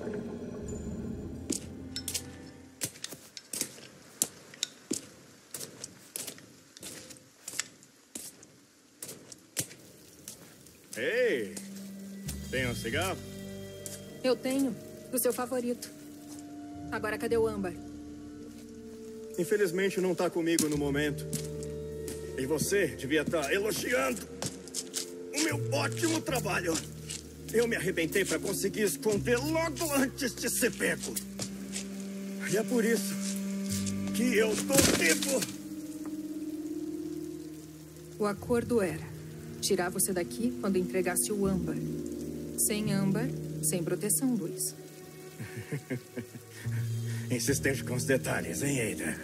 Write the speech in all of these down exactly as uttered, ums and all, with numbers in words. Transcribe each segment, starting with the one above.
Ei! Tem um cigarro? Eu tenho. Do seu favorito. Agora, cadê o âmbar? Infelizmente, não tá comigo no momento. E você devia estar elogiando o meu ótimo trabalho. Eu me arrebentei para conseguir esconder logo antes de ser pego. E é por isso que eu tô vivo. O acordo era tirar você daqui quando entregasse o âmbar. Sem âmbar, sem proteção, Luiz. Insistente com os detalhes, hein, Ada?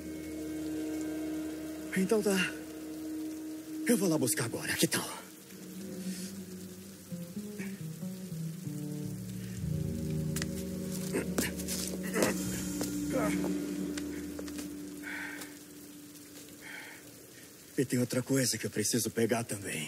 Então tá. Eu vou lá buscar agora, que tal? E tem outra coisa que eu preciso pegar também.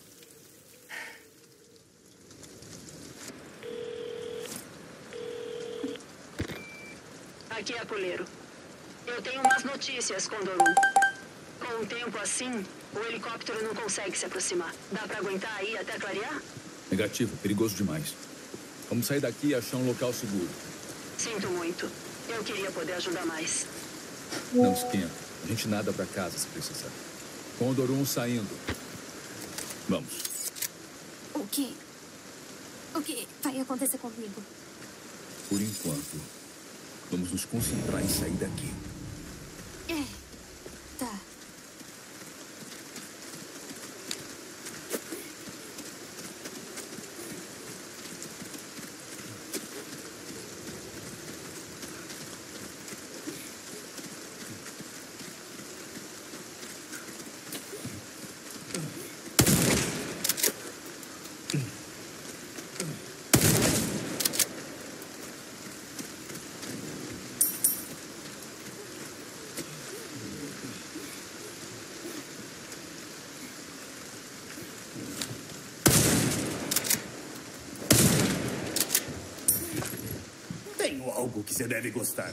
Aqui é Apoleiro. Eu tenho umas notícias, Condorum. Com um tempo assim, o helicóptero não consegue se aproximar. Dá pra aguentar aí até clarear? Negativo, perigoso demais. Vamos sair daqui e achar um local seguro. Sinto muito. Eu queria poder ajudar mais. Não esquenta. A gente nada pra casa se precisar. Condorum saindo. Vamos. O que? O que vai acontecer comigo? Por enquanto, vamos nos concentrar em sair daqui. É. Tá. Tenho algo que você deve gostar.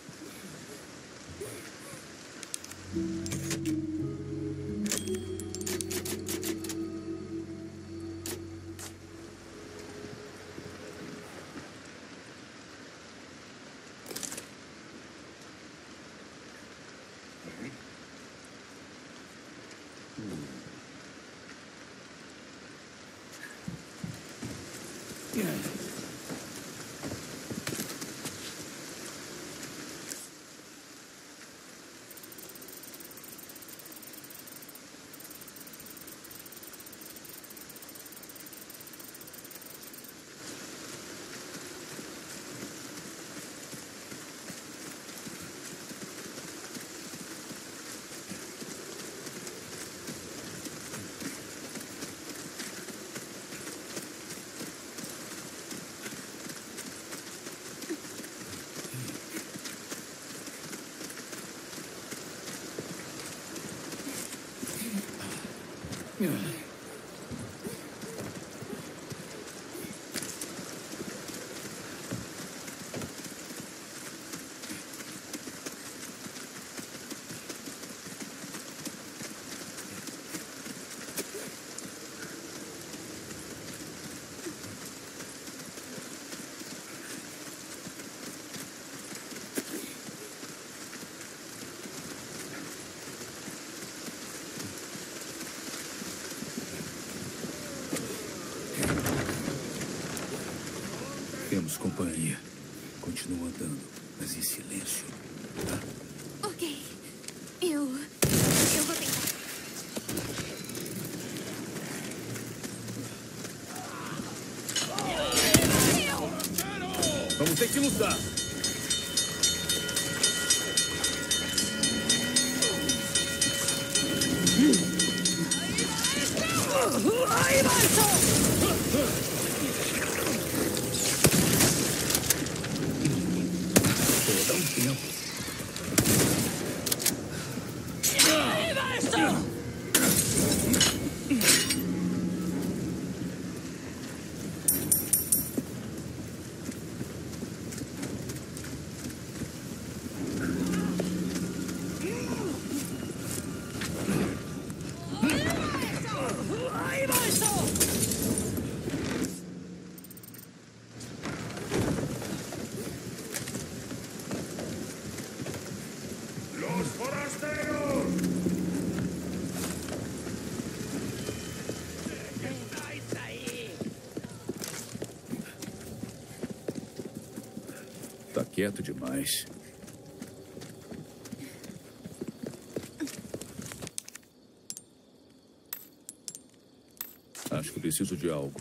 Temos companhia. Continua andando, mas em silêncio, tá? Ok. Eu... Eu vou tentar. Vamos ter que lutar. Ai, Dá um tempo. Tá quieto demais. Acho que preciso de algo.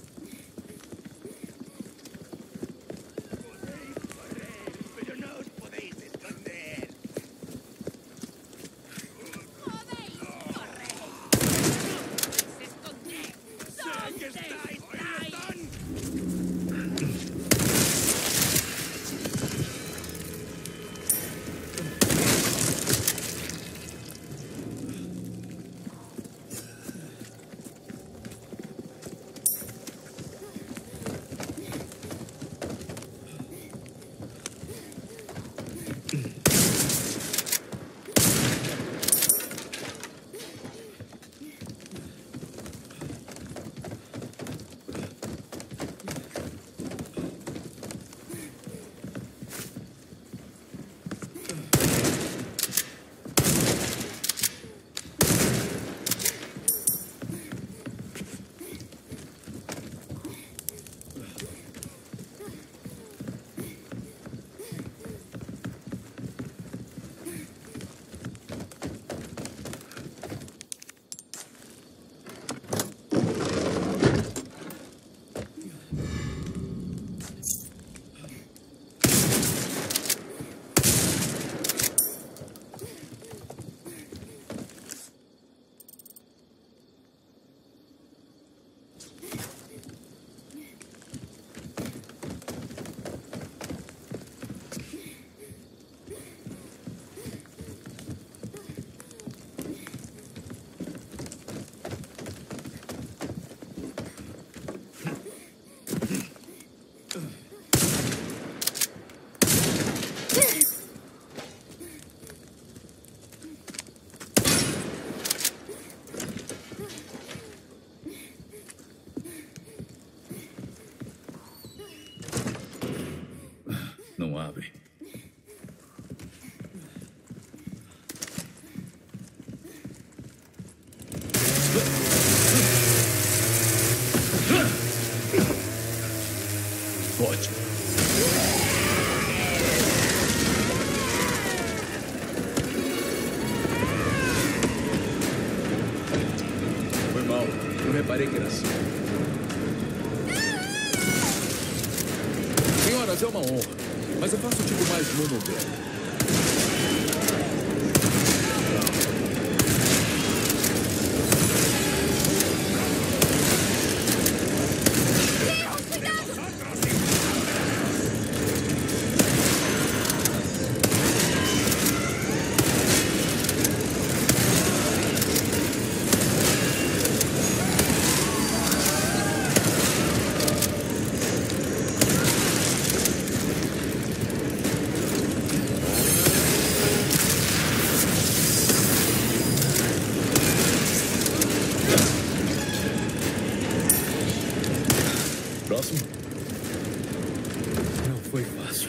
Não abre. Pode. Foi mal. Eu reparei que era assim. Senhoras, é uma honra. Mas eu faço o tipo mais monogâmico. Próximo? Não foi fácil.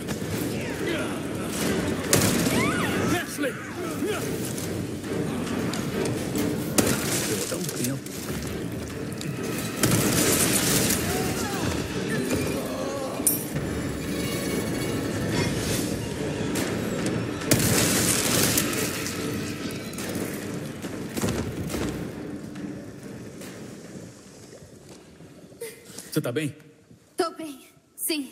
Ashley! Eu vou dar um tempo. Você tá bem? Tô bem, sim.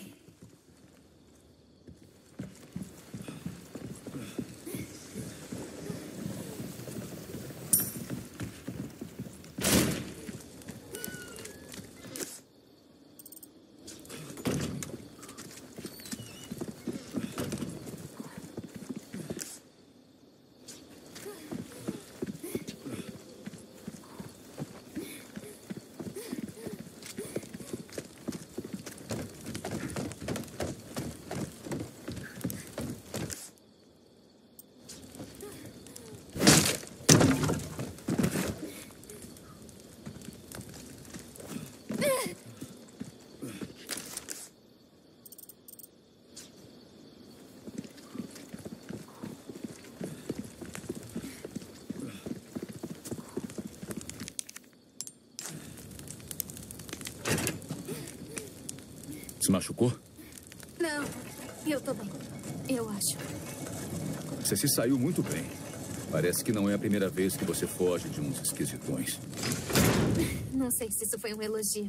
Se machucou? Não. Eu tô bem. Eu acho. Você se saiu muito bem. Parece que não é a primeira vez que você foge de uns esquisitões. Não sei se isso foi um elogio.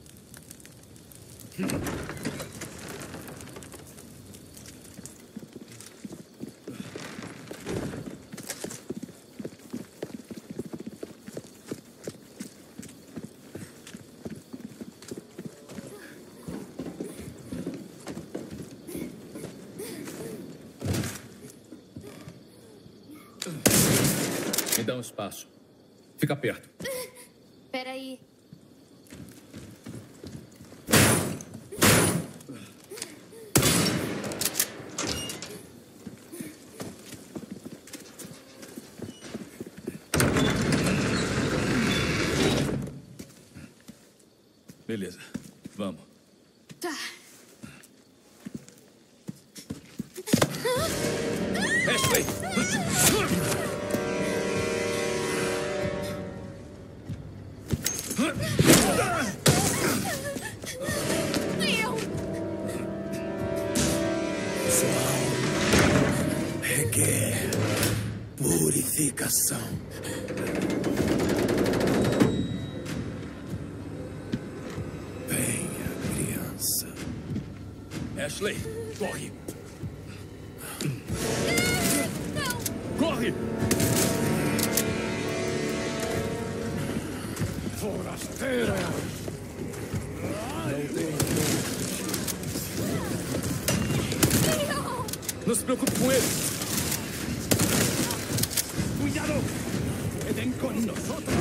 Me dá um espaço. Fica perto. Peraí. Beleza. Vamos. Tá. Ashley! Eu! Requer purificação. Venha, criança. Ashley, corre! Não! Corre! Forasteira! Não se preocupe com ele! ¡Cuidado! ¡Queden con nosotros!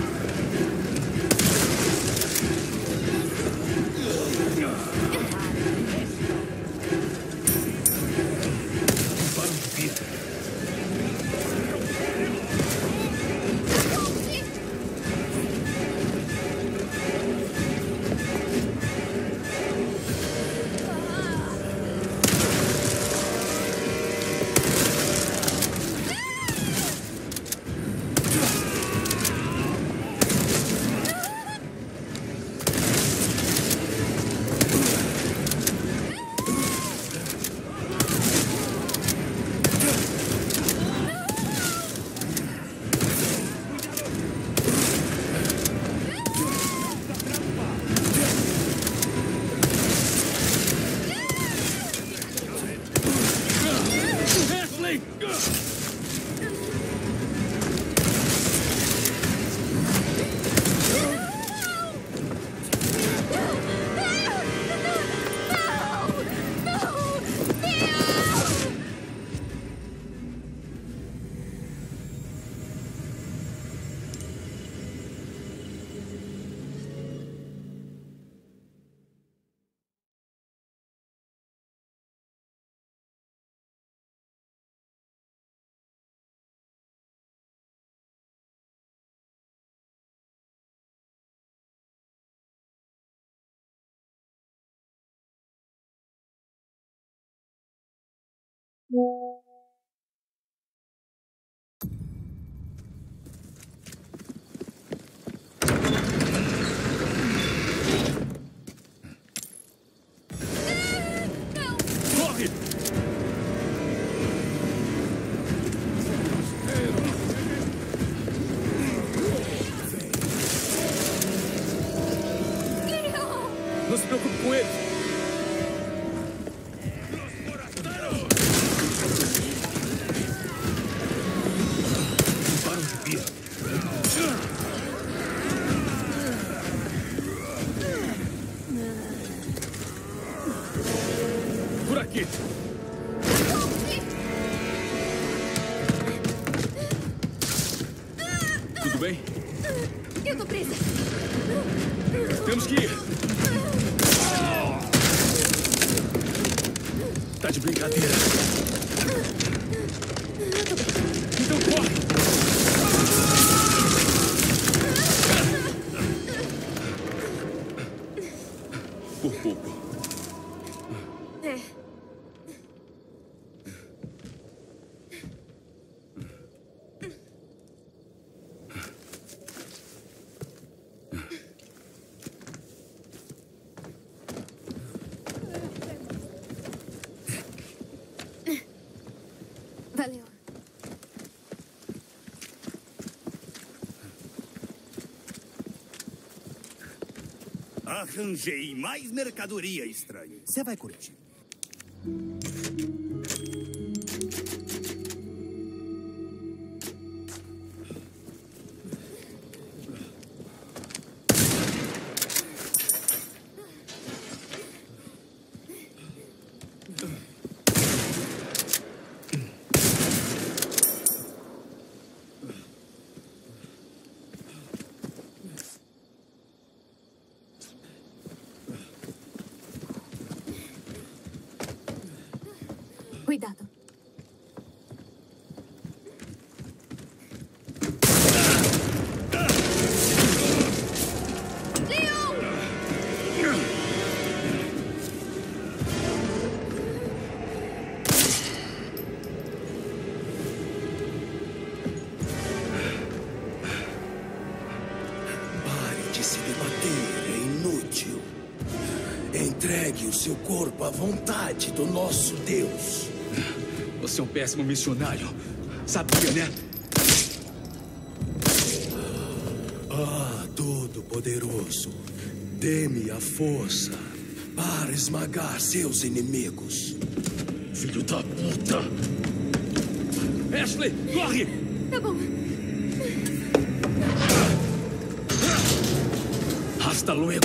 Corre! Não se preocupe com ele! Por aqui! Tudo bem? Eu tô presa! Temos que ir! Tá de brincadeira! Então corre! Por pouco. É. Arranjei mais mercadoria estranha. Você vai curtir. Cuidado. Pare de se debater, é inútil. Entregue o seu corpo à vontade do nosso Deus. Você é um péssimo missionário. Sabia, né? Ah, Todo-Poderoso, dê-me a força para esmagar seus inimigos. Filho da puta! Ashley, corre! Tá bom. Hasta luego!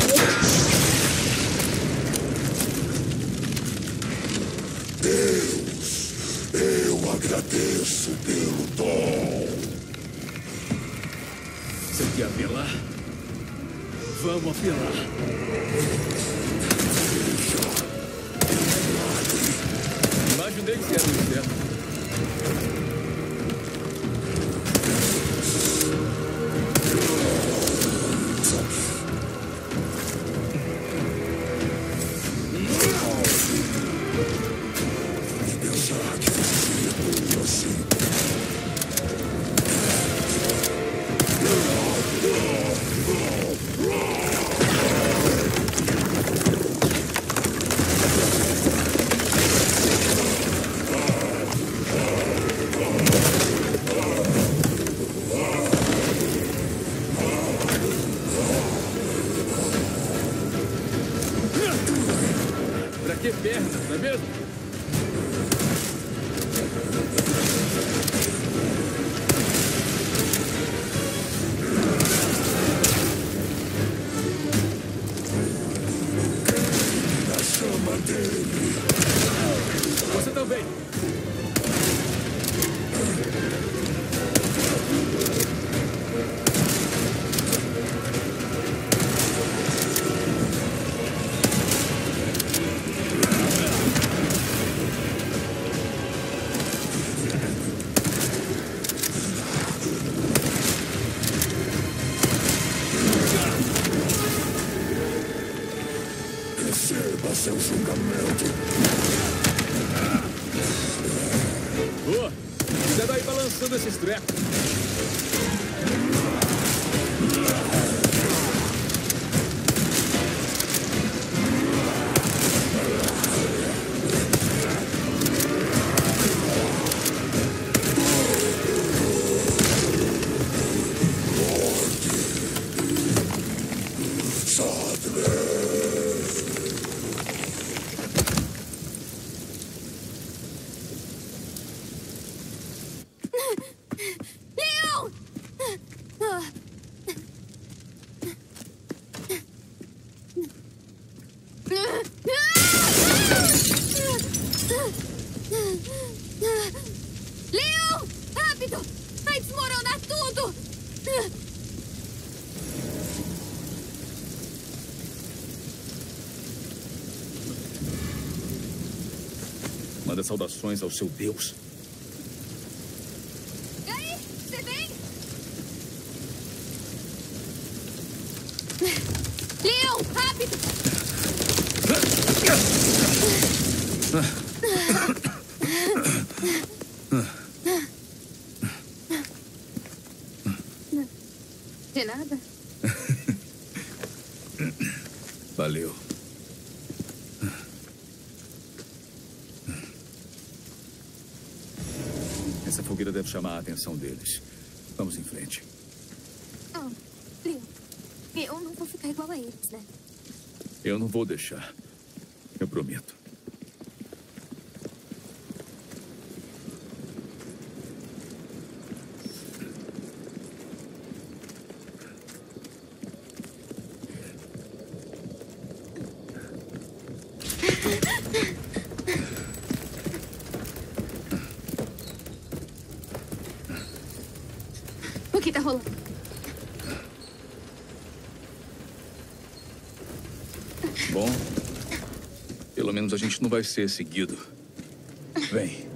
Deus, eu agradeço pelo dom. Você quer apelar? Vamos apelar. Imaginei que era um inferno. Pra que pernas, não é mesmo? A chama dele. Você também. Receba seu julgamento. Ô, você daí balançando esses trecos. Leon! Ah. Leon! Rápido! Vai desmoronar tudo! Manda saudações ao seu Deus. E aí? Você vem? Leon, rápido! De nada. Valeu. Essa fogueira deve chamar a atenção deles. Vamos em frente. Oh, Leon, eu não vou ficar igual a eles, né? Eu não vou deixar. Eu prometo. O que tá rolando? Bom, pelo menos a gente não vai ser seguido. Vem.